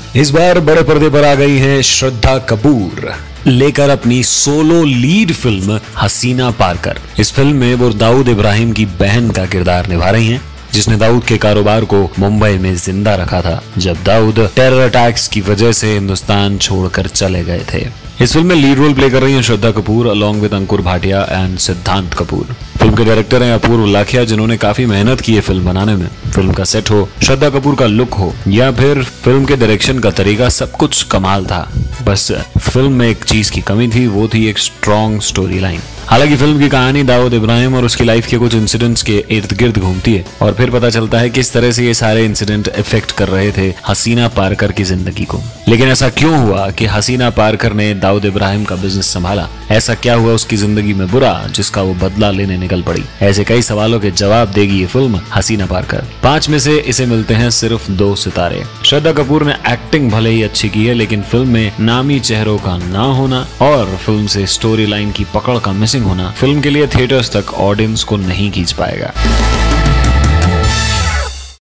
इस बार बड़े पर्दे पर आ गई हैं श्रद्धा कपूर, लेकर अपनी solo lead film Haseena Parkar. इस फिल्म में वो दाऊद इब्राहिम की बहन का किरदार निभा रही हैं, जिसने दाऊद के कारोबार को मुंबई में जिंदा रखा था जब दाऊद टेरर अटैक्स की वजह से हिंदुस्तान छोड़कर चले गए थे। इस फिल्म में लीड रोल प्ले कर रही हैं Shraddha Kapoor along with Ankur Bhatia and Siddhanth Kapoor. Film के डायरेक्टर हैं अपूर्व लाखिया, जिन्होंने काफी मेहनत की है फिल्म बनाने में। फिल्म का सेट हो, श्रद्धा कपूर का लुक हो या फिर फिल्म के डायरेक्शन का तरीका, सब कुछ कमाल था। बस फिल्म में एक चीज की कमी थी, वो थी एक स्ट्रॉन्ग स्टोरी लाइन। हालांकि फिल्म की कहानी दाऊद इब्राहिम और उसकी लाइफ के कुछ इंसिडेंट्स के इर्द गिर्द घूमती है और फिर पता चलता है किस तरह से ये सारे इंसिडेंट इफेक्ट कर रहे थे हसीना पारकर की जिंदगी को। लेकिन ऐसा क्यों हुआ कि हसीना पारकर ने दाऊद इब्राहिम का बिजनेस संभाला? ऐसा क्या हुआ उसकी जिंदगी में बुरा जिसका वो बदला लेने निकल पड़ी? ऐसे कई सवालों के जवाब देगी ये फिल्म हसीना पारकर। 5 में से इसे मिलते हैं सिर्फ 2 सितारे। श्रद्धा कपूर ने एक्टिंग भले ही अच्छी की है, लेकिन फिल्म में नामी चेहरों का ना होना और फिल्म से स्टोरी लाइन की पकड़ का मिसिंग होना फिल्म के लिए थिएटर्स तक ऑडियंस को नहीं खींच पाएगा।